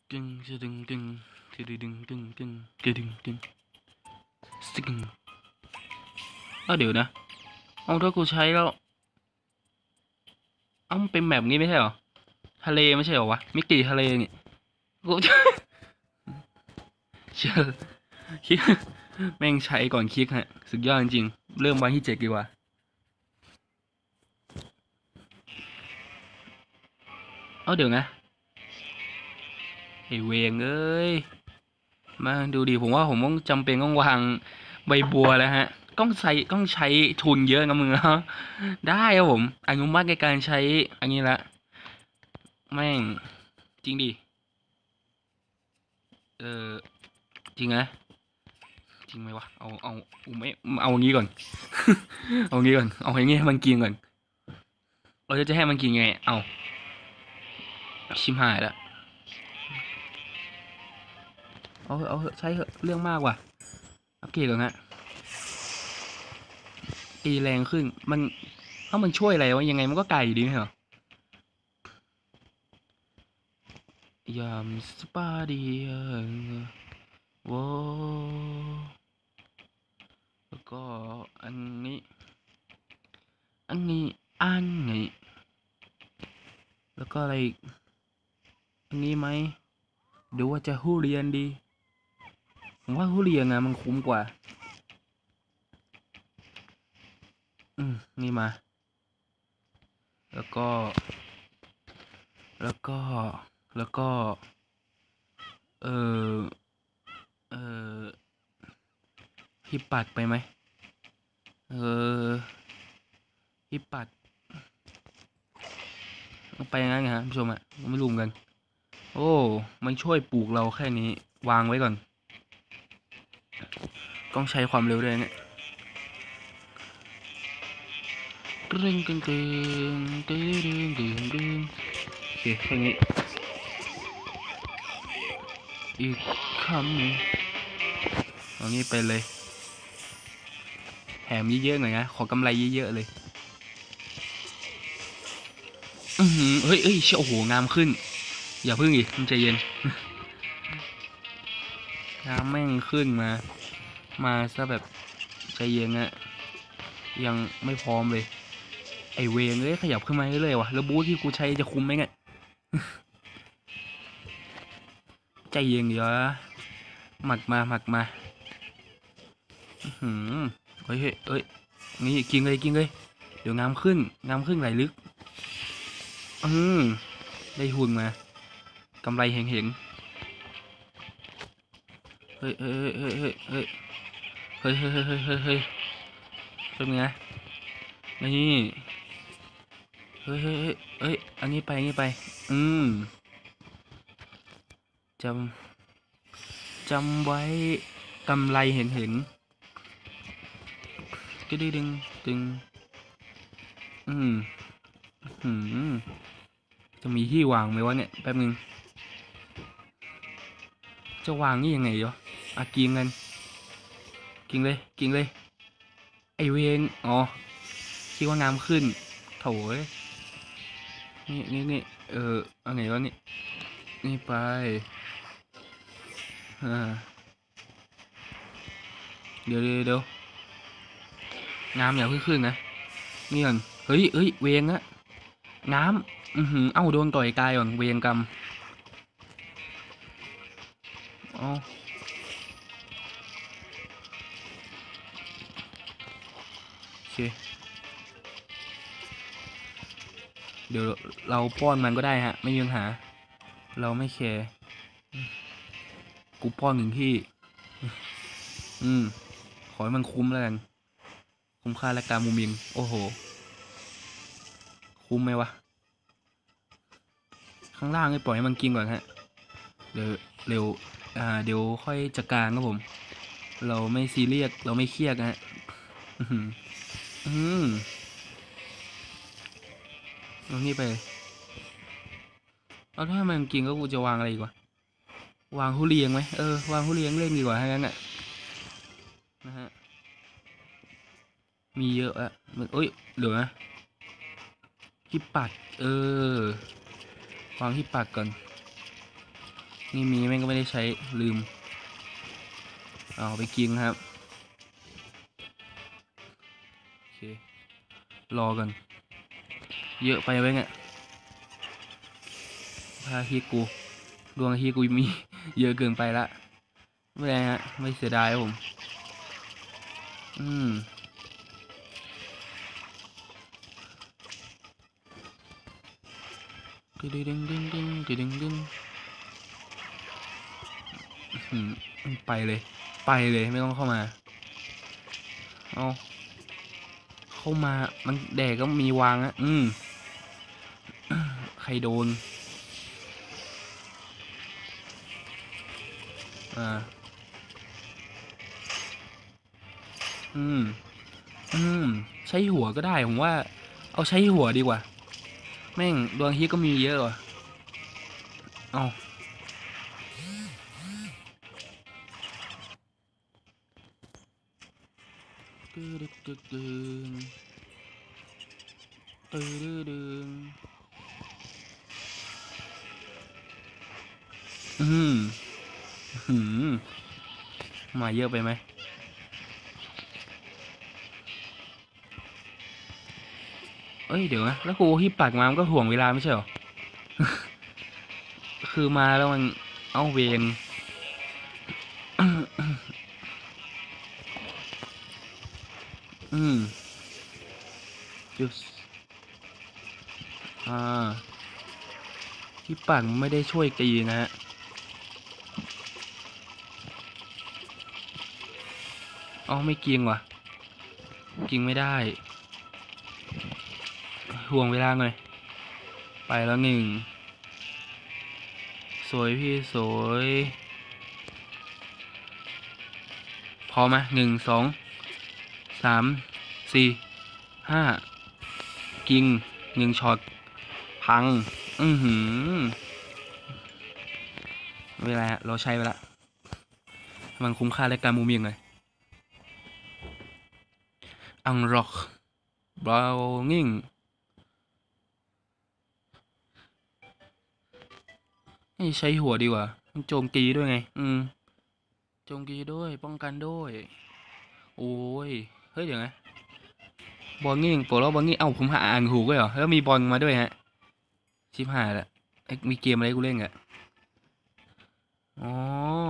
ตึงจะดึงตึงจะดึงตึงตึงจะดึงตึงสตึงเดี๋ยวนะเอาถ้ากูใช้แล้วมันเป็นแบบนี้ไม่ใช่เหรอทะเลไม่ใช่เหรอวะมิติทะเลนี่กูเชื่อคิดแม่งใช้ก่อนคลิกฮะสุดยอดจริงๆเริ่มวันที่7ดีกว่าเดี๋ยวนะไอเวงเอ้ยมาดูดิผมว่าผมต้องจำเป็นต้องวางใบบัวแล้วฮะต้องใช้ทุนเยอะนะมึงแล้วได้ครับผมอนุมัติในการใช้อันนี้ละแม่งจริงดิเออจริงนะจริงไหมวะเอาไม่เอางี้ก่อนเอางี้ก่อนเอาอย่างงี้ให้มันกินก่อนเราจะให้มันกินไงเอาชิมหายแล้วเอาใช้เถอะเรื่องมากว่ะอัปเกรดก่อนฮะตีแรงขึ้นมันช่วยอะไรวะยังไงมันก็ไกลอยู่ดีไม่เหรอยามสปาเดียโว้แล้วก็อันนี้อันนี้อันนี้แล้วก็อะไรอันนี้ไหมดูว่าจะฮู้เรียนดีผมว่าฮู้เรียนนะมันคุ้มกว่านี่มาแล้วก็แล้วก็แล้วก็เออเออพี่ปัดไปไหมเออพี่ปัดไปงั้นไงฮะผู้ชมอ่ะไม่รู้กันโอ้มันช่วยปลูกเราแค่นี้วางไว้ก่อนต้องใช้ความเร็วด้วยเนี่ยกึ่งกึ่งกึ่งตึ้งตึ้งตึ้งโอเคแค่นี้อีกคำหนึ่งตรงนี้ไปเลยแถมเยอะๆหน่อยนะขอกำไรเยอะๆเลยเฮ้ยเชี่ยโอ้โหงามขึ้นอย่าพึ่งอีกมันใจเย็นงามแม่งขึ้นมาซะแบบใจเย็นอะยังไม่พร้อมเลยไอเวงเลยขยับขึ้นมาเรื่อยๆว่ะแล้วบูทที่กูใช้จะคุ้มไหมเนี่ยใจเย็นเดี๋ยวหมักมาเฮ้ยนี่กินเลยเดี๋ยวงามขึ้นไหลลึกได้หุ่นมากำไรเห็งเฮ้ยเป็นไงนี่เฮ้ยอันนี้ไปจจำไว้กำไรเห็นก็ดึงจะมีที่วางไหมวะเนี่ยแป๊บนึงจะวางนี่ยังไงวะกินกันกินเลยไอเวนอ๋อคิดว่างามขึ้นโถยนี่เอาไงวะนี่ไปเดี๋ยวงามอย่าเพิ่งขึ้นนะนี่ก่อนเฮ้ยเวงอะน้ำโดนต่อยกายก่อนเวงกรรมอ๋อโอเคเดี๋ยวเราป้อนมันก็ได้ฮะไม่มีปัญหาเราไม่แคร์กูป้อนหนึ่งที่ขอให้มันคุ้มแล้วกันคุ้มค่าและการมูมิงโอ้โหคุ้มไหมวะข้างล่างให้ปล่อยให้มันกินก่อนฮะเดี๋ยวเร็วเดี๋ยวค่อยจัดการครับผมเราไม่ซีเรียสเราไม่เครียดนะฮะตรงนี้ไปเอาถ้ามันกินก็กูจะวางอะไรอีกวะวางทุเรียนไหมวางทุเรียนเล่นดีกว่าถ้างั้นอ่ะนะฮะมีเยอะอะมันเหลือที่ปัดวางที่ปัดก่อนนี่มีแม่งก็ไม่ได้ใช้ลืมเอาไปกินครับโอเครอกันเยอะไปไว้เนี่ยพาที่กูดวงที่กูมี เยอะเกินไปละไม่เป็นไรฮะไม่เสียดายครับผมดึงดึงดึงดึงดึงดึงไปเลยไปเลยไม่ต้องเข้ามาเอาเข้ามามันแดกก็มีวางอะใครโดนใช้หัวก็ได้ผมว่าเอาใช้หัวดีกว่าแม่งดวงฮีก็มีเยอะว่ะเอาตึ๊ดตึ๊ดตึ๊ดตึ๊ดตึ๊ดมาเยอะไปไหมเอ้ยเดี๋ยวนะแล้วกูที่ปักมามันก็ห่วงเวลาไม่ใช่หรอ คือมาแล้วมันเอาเวรจุดที่ปักไม่ได้ช่วยตีนะฮะอ๋อไม่เกียงว่ะเกียงไม่ได้ห่วงเวลาหน่อยไปแล้วหนึ่งสวยพี่สวยพอไหม1 2 3 4 5กิง1 ช็อตพังเวลาเราใช้ไปละมันคุ้มค่าและการมูเมียงเลยอังร็อกบราวนิ่งให้ใช้หัวดีกว่ามันโจมตีด้วยไงโจมตีด้วยป้องกันด้วยโอ้ยเฮ้ยเดี๋ยวนะบอลงี้ปลดล็อกบอลงี้เอ้าผมหาอ่านถูกด้วยเหรอแล้วมีบอลมาด้วยฮะชิบหายละมีเกมอะไรกูเล่นอ่ะอ๋อ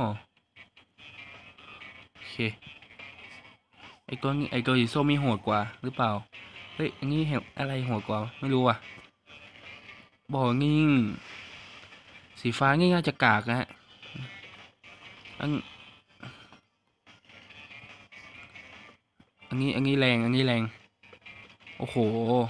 โอเคไอตัวสีส้มมีโหดกว่าหรือเปล่าเฮ้ยอันนี้อะไรโหดกว่าไม่รู้ว่ะบอลงี้สีฟ้านี่น่าจะกากนะฮะอันนี้แรงโอ้โห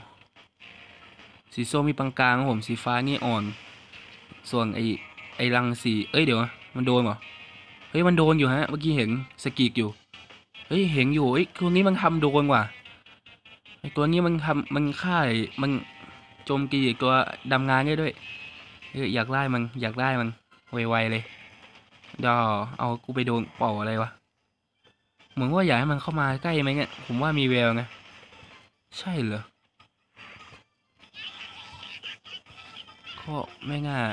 สีส้มมีปานกลางครับผมสีฟ้านี่อ่อนส่วนไอรังสีเอ้ยเดี๋ยวมันโดนเหรอเฮ้ยมันโดนอยู่ฮะเมื่อกี้เห็นสกีกอยู่เฮ้ยเห็นอยู่ไอ้ตัวนี้มันทำโดนว่ะไอตัวนี้มันทำมันฆ่ามันโจมตีตัวดำงานได้ด้วยอยากได้มันไวๆเลยเดี๋ยวเอากูไปโดนเป่าอะไรวะเหมือนว่าอยากให้มันเข้ามาใกล้ไหมเนี่ยผมว่ามีแววนะใช่เหรอก็ไม่ง่า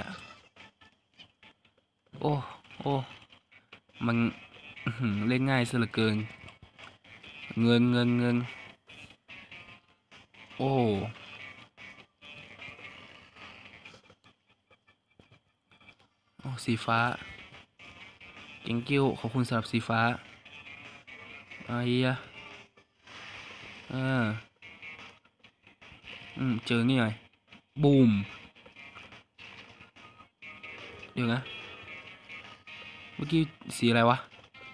โอ้มันเล่นง่ายซะเหลือเกินเงินโอ้สีฟ้าเก่งกิ้วขอบคุณสำหรับสีฟ้าไอ้ยะเจอนี่หน่อยบูมเดี๋ยวนะเมื่อกี้สีอะไรวะ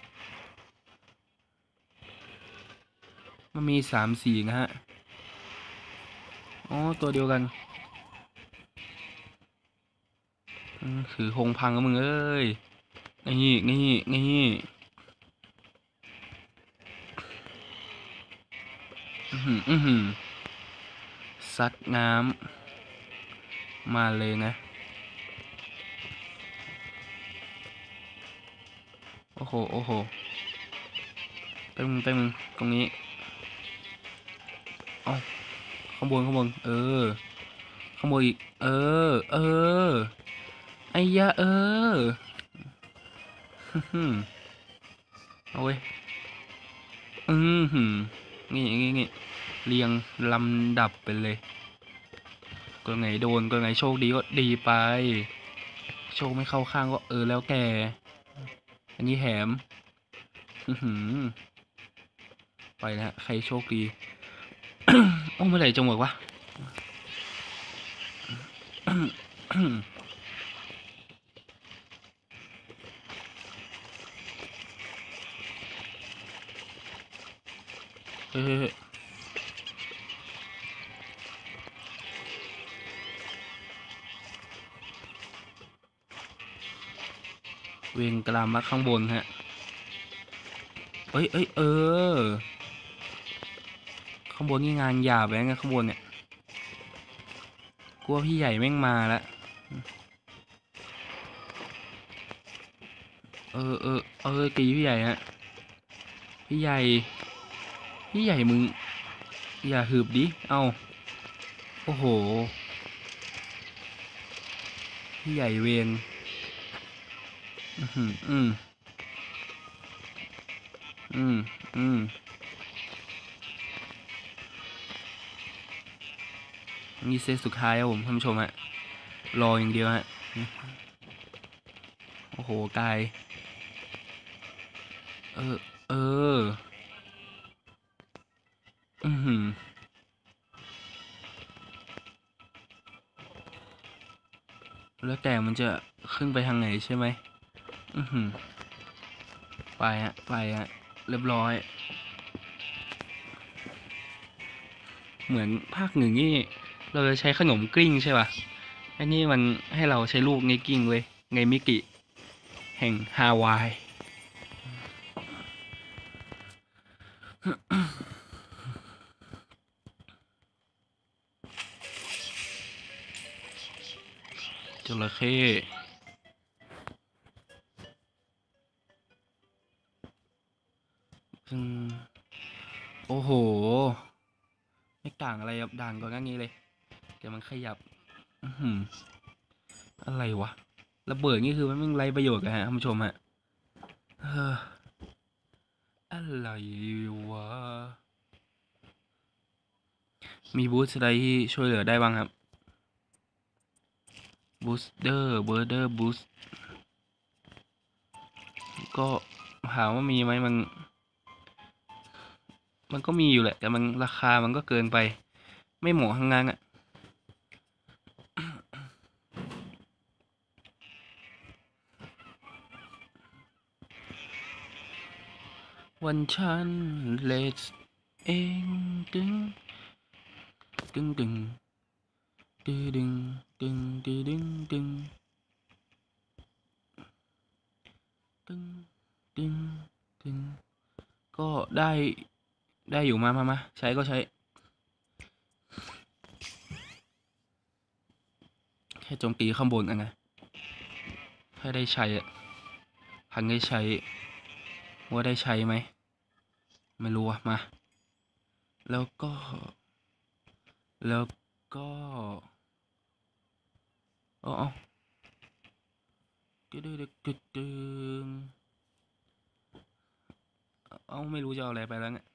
มันมี3 สีนะฮะอ๋อตัวเดียวกันคือคงพังกับมึงเอ้ยนี่ซัดน้ำมาเลยนะโอ้โหไปมึงตรงนี้เอาข้างบนข้างบนข้างบนอีกไอ้ยะฮึเอาเว้ยหืมนี่เรียงลำดับไปเลยก็ไงโดนก็ไงโชคดีก็ดีไปโชคไม่เข้าข้างก็แล้วแกอันนี้แถมหืมไปแล้วใครโชคดี โอ้เมื่อไหร่จะหมดวะเฮ้ยเวงกลามมาข้างบนฮะเอ้ยข้างบนนี่งานหยาบแล้วไงข้างบนเนี่ยกลัวพี่ใหญ่แม่งมาแล้วตีพี่ใหญ่ฮะพี่ใหญ่มึงอย่าหืบดิเอาโอ้โหพี่ใหญ่เวงอืมอืมอืมอืมนี่เซตสุดท้ายครับผมท่านผู้ชมฮะรออย่างเดียวฮะโอ้โหกายเออเออหืมแล้วแต่มันจะขึ้นไปทางไหนใช่ไหมหืมไปฮะเรียบร้อยเหมือนภาคหนึ่งนี่เราจะใช้ขนมกลิ้งใช่ป่ะอันนี้มันให้เราใช้ลูกนี้กลิ้งเว้ยไงมิกิแห่งฮาวายจระเข้โอ้โหไม่ต่างอะไรกับด่านก่อนหน้านี้เลยแต่มันขยับอะไรวะระเบิดนี่คือมันไม่ไรประโยชน์กันฮะท่านผู้ชมฮะอะไรวะมีบูสต์อะไรที่ช่วยเหลือได้บ้างครับบูสเตอร์บูสต์ก็ถามว่ามีไหมมันก็มีอยู่แหละแต่มันราคามันก็เกินไปไม่เหมาะทางงานอ่ะวันฉันเลสเองตึงตึงตึงตึงตึงตึงตึงตึงตึงตึงตึงตึงก็ได้อยู่มาใช้ก็ใช้แค่โจมตีข้างบนอ่ะนะถ้าได้ใช้อ่ะพันได้ใช้ว่าได้ใช้ไหมไม่รู้อะมาแล้วก็แล้วก็อ๋อกึดึงไม่รู้จะเอาอะไรไปแล้วเนี่ย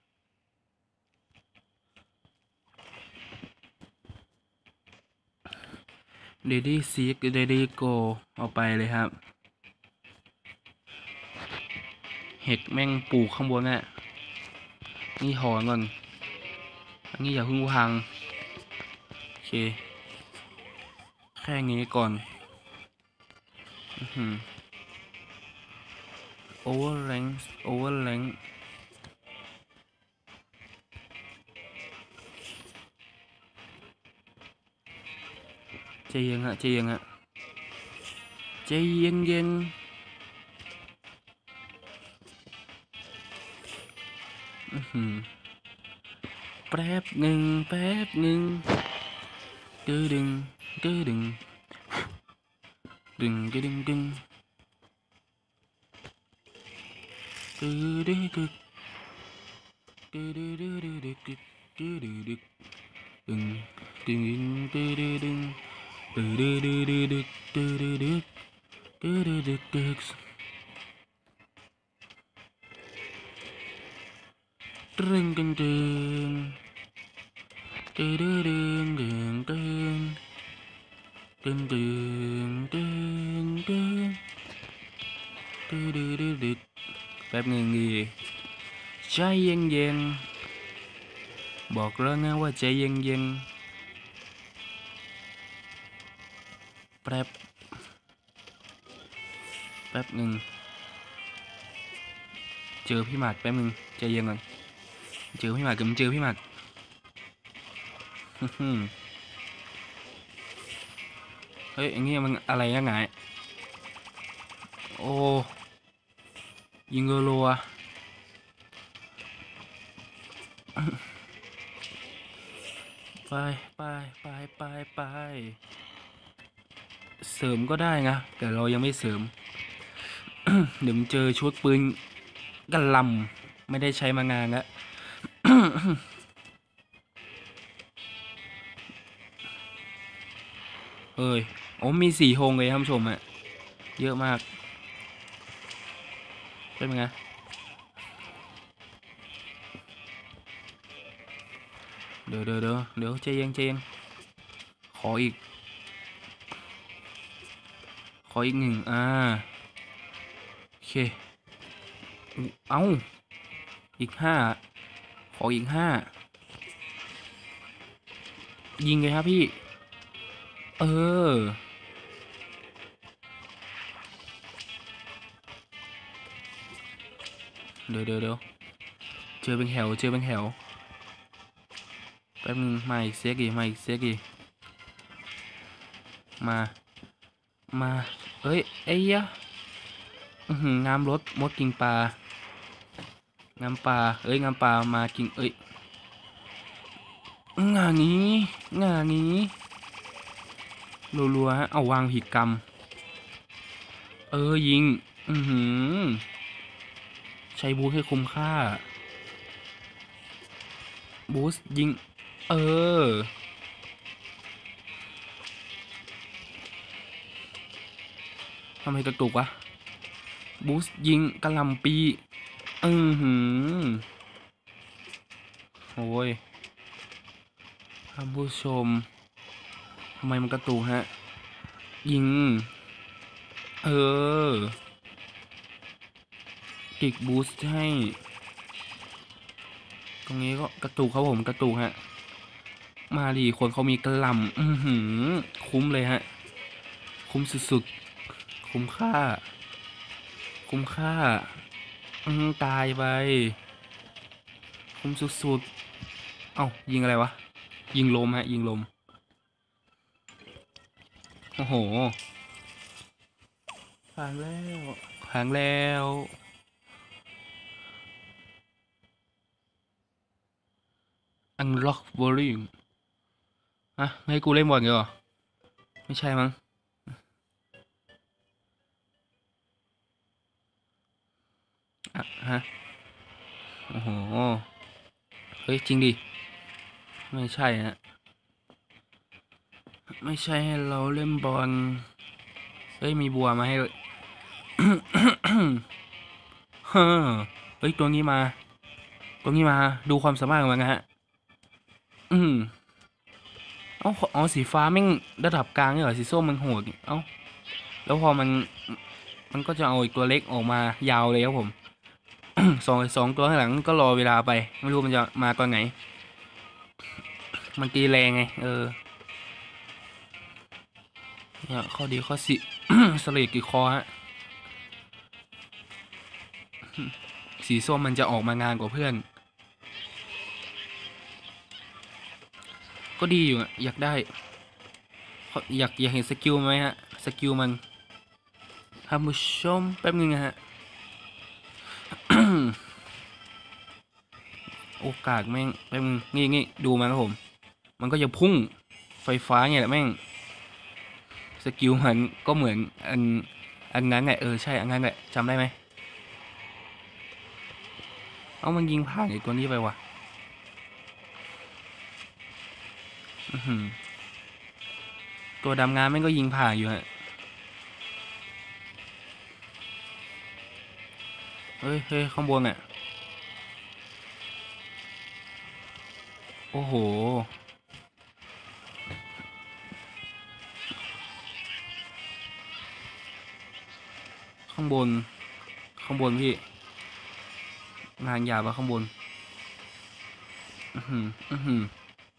เดดี้ซีกเดดี้โกเอาไปเลยครับเห็ดแม่งปลูกข้างบนน่ะนี่หอนก่อนอันนี้อย่าเพิ่งพังโอเคแค่นี้ก่อนโอเวอร์แรงใจเย็นฮะใจเย็นแป๊บหนึ่งดึงดึงตึงตึงตึงตึงตึงตึงตึงตึงตึงตึงตึงตึงตึงตึงตึงแป๊บนึงดิใจเย็นเย็นบอกแล้วนะว่าใจเย็นเย็นแป๊บหนึ่งเจอพี่หมัดแป๊บนึงใจเย็นก่อนเจอพี่หมัดกับเจอพี่หมัดเฮ้ยอย่างงี้มันอะไรยังไงโอ้ยิงรัวไปไปเสริมก็ได้นะแต่เรายังไม่เสริม เดี๋ยวมันเจอชุดปืนกันลำไม่ได้ใช้มานานแล้ว เอ้ยโอ้มี4 ธงเลยท่านผู้ชมอะเยอะมากเป็นไงเดี๋ยวใจเย็นขออีก1โอเคเอาอีก5ขออีก5ยิงเลยครับพี่เออเดี๋ยวเจอเป็นแถวแป๊บนึงมาอีกเซ็กอีมาเอ้ยไอ้ยะงามรถมดกินปลางามปลางามปลามากินงานนี้รัวๆฮะเอาวางผิดกรรมยิงใช้บูสให้คุ้มค่าบูสยิงทำไมกระตุกวะบูสยิงกระลำปีโอ้ยท่านผู้ชมทำไมมันกระตุกฮะยิงกิกบูสต์ให้ตรงนี้ก็กระตุกครับผมกระตุกฮะมาดิคนเขามีกระหล่ำคุ้มเลยฮะคุ้มสุดๆคุ้มค่าตายไปคุ้มสุดๆเอ้ายิงอะไรวะยิงลมฮะยิงลมโอ้โหผ่านแล้วUnlock Volume ให้กูเล่นบอลเหรอไม่ใช่มั้งโอ้โหเฮ้ยจริงดิไม่ใช่ฮะไม่ใช่ให้เราเล่นบอลเฮ้ยมีบัวมาให้ เฮ้ยตัวนี้มาดูความสามารถของมันนะฮะอ๋อสีฟ้าแม่งระดับกลางเนี่ยเหรอสีส้มมันโหดแล้วพอมันก็จะเอาอีกตัวเล็กออกมายาวเลยครับผม สองตัวข้างหลังก็รอเวลาไปไม่รู้มันจะมาตอนไหนมันตีแรงไงเนี่ยข้อดีข้อสิ สเลดกี่คอฮะ สีส้มมันจะออกมางานกว่าเพื่อนก็ดีอยู่อยากได้อยากเห็นสกิลไหมฮะสกิลมันท่านผู้ชมแป๊บนึงนะฮะ โอกาสแม่งแป๊บนึงงี้ดูมาครับผมมันก็จะพุ่งไฟฟ้าไงแหละแม่งสกิลมันก็เหมือนอันนั้นไงใช่อันนั้นแหละจำได้ไหมมันยิงผ่านไอ้ตัวนี้ไปว่ะตัวดำงานแม่งก็ยิงผ่านอยู่ฮะเฮ้ยข้างบนอ่ะโอ้โหข้างบนข้างบนพี่งานหยาบอะข้างบนอือหืออือหือ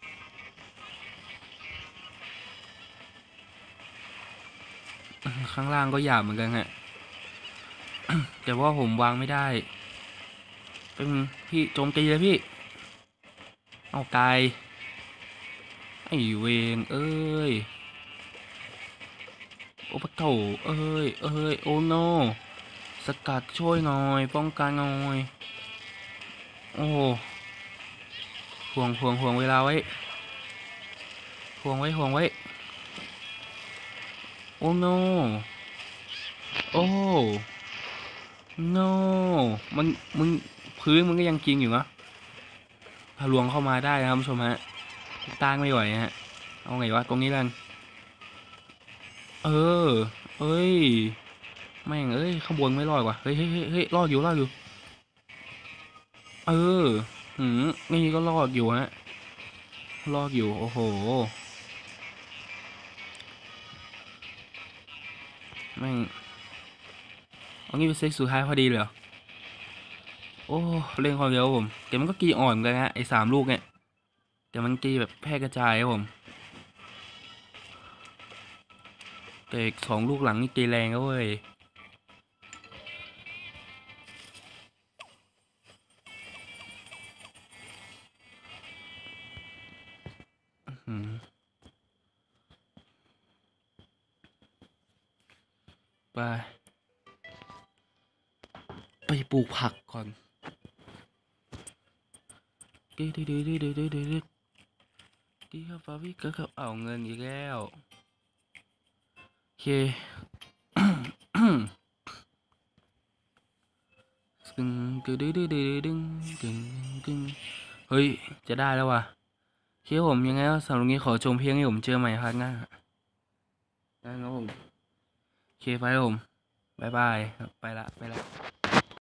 ข้างล่างก็หยาบเหมือนกันฮะแต่ว่าผมวางไม่ได้เป็นพี่โจมตีเลยพี่เอาตายไอ้เวงเอ้ยโอ้ปะโถเอ้ยเอ้ยโอ้โนสกัดช่วยหน่อยป้องกันหน่อยโอ้ห่วงเวลาไว้ห่วงไว้โอ้โนโอ้ no มันมึงพื้นมันก็ยังจริงอยู่นะทะลวงเข้ามาได้นะครับผู้ชมฮะต้านไม่ไหวฮะเอาไงวะตรงนี้ลันเออเอ้ยแม่งเอ้ยข้างบนไม่รอดว่ะเฮ้ยรอดอยู่เออหืมนี่ก็รอดอยู่ฮะรอดอยู่โอ้โหแม่งเอางี้เป็นเซตสุดท้ายพอดีเลยเหรอโอ้เล่นความเร็วผมแต่มันก็กีอ่อนเหมือนกันฮะไอ้3 ลูกเนี่ยแต่มันกีแบบแพร่กระจายครับผมแต่อีก2 ลูกหลังนี่กีแรงครับเว้ยอืมไปไปปลูกผักก่อนดื้อดีครับฟาวิก็เอาเงินอีกแล้วโอเคดึงดึงดึงดึงเฮ้ยจะได้แล้วว่ะโอเคผมยังไงก็สำหรับวันนี้ขอจบเพียงให้ผมเจอใหม่ครั้งหน้าได้ครับผมโอเคไปครับผมบ๊ายบายไปละ